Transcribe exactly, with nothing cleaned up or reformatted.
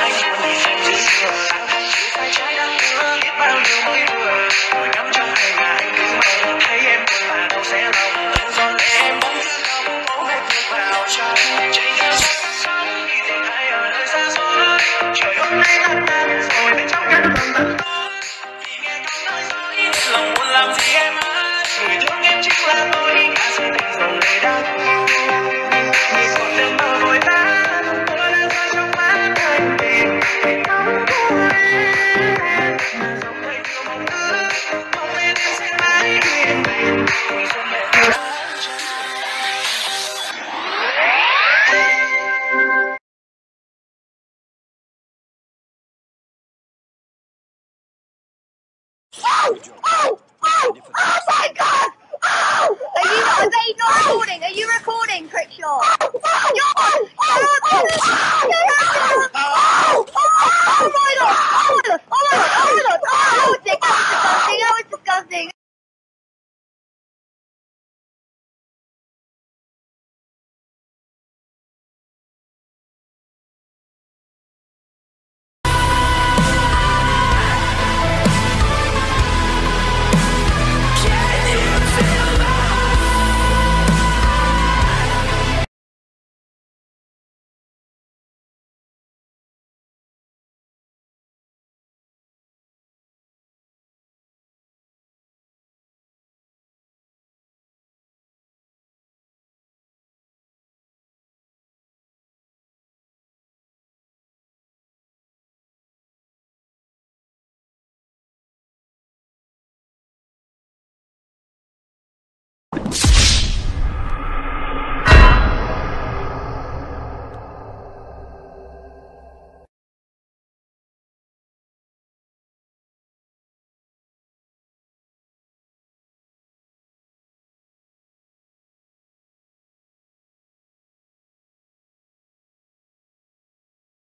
anh luôn nhìn em dưới mưa lặng chỉ phải trái đất mưa biết bao nhiêu mới vừa rồi ngắm trong hay là anh cứ mơ thấy em buồn là đâu sẽ lòng anh giọt lệ em vẫn cứ không cố hết nước vào trong chạy theo giấc sống đi tìm ai ở nơi xa xôi trời hôm nay thật tan rồi bên trong căn phòng thật tối vì nghe câu nói dối nên lòng buồn làm gì em ơi người thương em chính là tôi cả sự tình dòng đầy đắng vì còn đêm mơ vội vã tôi đang rơi trong mắt anh tìm vì nắng của em mà dòng thời nhiều mong ước mong bên em sẽ mãi yên bình mùa xuân mẹ yêu Oh! Oh! Oh! Oh my God! Oh! Are you are they not recording? Are you recording, Crickshaw? Oh! Oh! Oh!